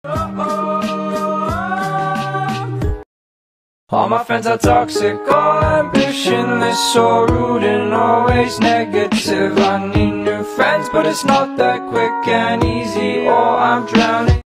All my friends are toxic, all ambitionless, so rude and always negative. I need new friends, but it's not that quick and easy, or I'm drowning.